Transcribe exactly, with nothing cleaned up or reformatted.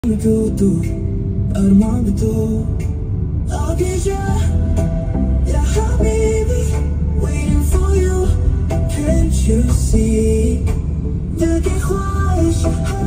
तू तू अरमान भी तू आगे जा या habibi waiting for you can't you see दिल की ख्वाहिश